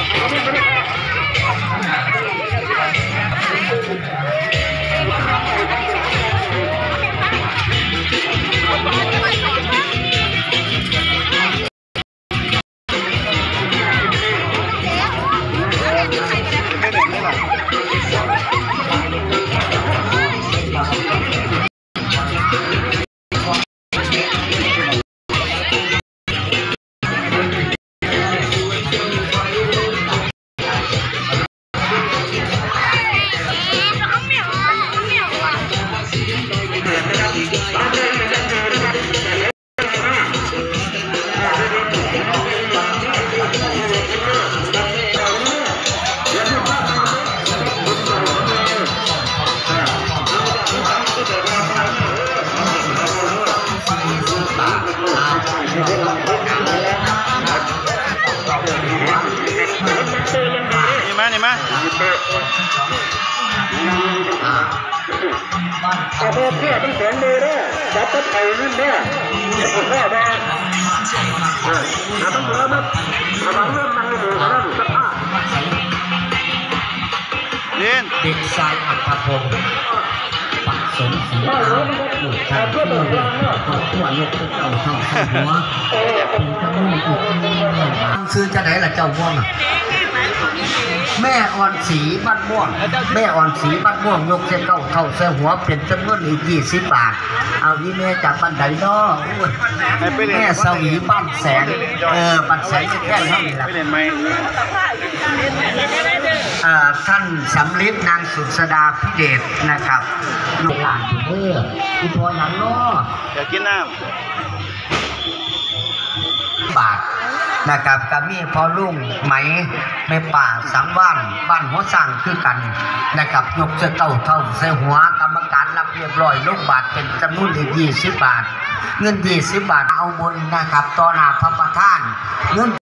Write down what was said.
นี่มาแต่พอเพื่อต้องแสงเลยนะจับต้นไผ่นั่นเนี่ยพ่อแม่ต้องเริ่มนะระวังเริ่มนั่งเลยนะสักผ้าเรียนเด็กชายอัครพงศ์ปักสมศรีอาลูกชายที่เรียนเขาขวานกเข้าหัวเป็นขโมยอีกซื้อจะไหนล่ะเจ้าม่วงแม่อ่อนสีบ้านม่วงแม่อ่อนสีบ้านม่วงยกเส้นเก้าเท่าเส้นหัวเป็นจำนวนอีก20 บาทเอาอีแม่จากบ้านใดน้อแม่สวีบ้านแสงบ้านแสงแค่เท่านี้แหละท่านสำลิดนางสุษดาพิเดชนะครับลูกหลานคุณพ่อหยังน้ออยากกินน้ำบาทนะครับกามีพอลุงไหมแม่ป่าสังว่านบ้านหัวสั่งคือกันนะครับยกเส้นเต้าเท่าใส่หัวกรรมการรับเรียบร้อยลูกบาทเป็นจำนวน20 บาทเงิน20 บาทเอาบนนะครับต่อหน้าพระประธานเงิน